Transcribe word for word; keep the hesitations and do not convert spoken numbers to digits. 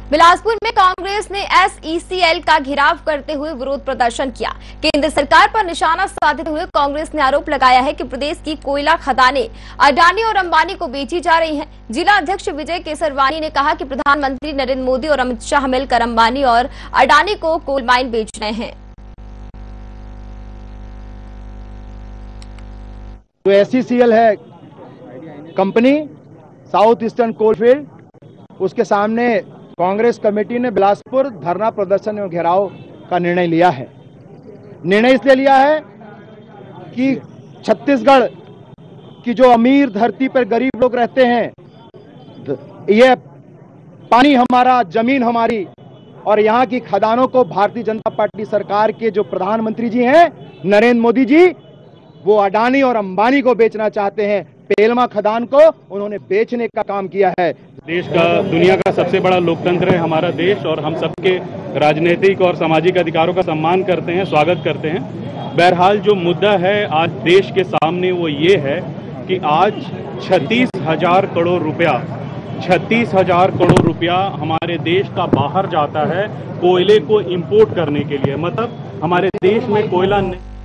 बिलासपुर में कांग्रेस ने S E C L का घेराव करते हुए विरोध प्रदर्शन किया। केंद्र सरकार पर निशाना साधते हुए कांग्रेस ने आरोप लगाया है कि प्रदेश की कोयला खदानें अडानी और अंबानी को बेची जा रही हैं। जिला अध्यक्ष विजय केसरवानी ने कहा कि प्रधानमंत्री नरेंद्र मोदी और अमित शाह मिलकर अंबानी और अडानी को कोल माइन बेच रहे हैं। जो एस ई सी एल है कंपनी साउथ ईस्टर्न कोलफील्ड, उसके सामने कांग्रेस कमेटी ने बिलासपुर धरना प्रदर्शन एवं घेराव का निर्णय लिया है। निर्णय इसलिए लिया है कि छत्तीसगढ़ की जो अमीर धरती पर गरीब लोग रहते हैं, ये पानी हमारा, जमीन हमारी, और यहाँ की खदानों को भारतीय जनता पार्टी सरकार के जो प्रधानमंत्री जी हैं नरेंद्र मोदी जी, वो अडानी और अंबानी को बेचना चाहते हैं। पेलमा खदान को उन्होंने बेचने का काम किया है। देश का, दुनिया का सबसे बड़ा लोकतंत्र है हमारा देश, और हम सबके राजनीतिक और सामाजिक अधिकारों का सम्मान करते हैं, स्वागत करते हैं। बहरहाल जो मुद्दा है आज देश के सामने वो ये है कि आज छत्तीस हजार करोड़ रुपया छत्तीस हजार करोड़ रुपया हमारे देश का बाहर जाता है कोयले को इंपोर्ट करने के लिए। मतलब हमारे देश में कोयला नहीं